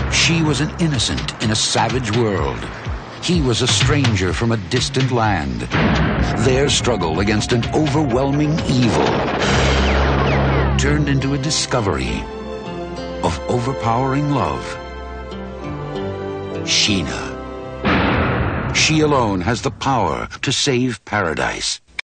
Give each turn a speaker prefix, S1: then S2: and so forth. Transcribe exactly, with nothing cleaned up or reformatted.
S1: She was an innocent in a savage world. He was a stranger from a distant land. Their struggle against an overwhelming evil turned into a discovery of overpowering love. Sheena. She alone has the power to save paradise.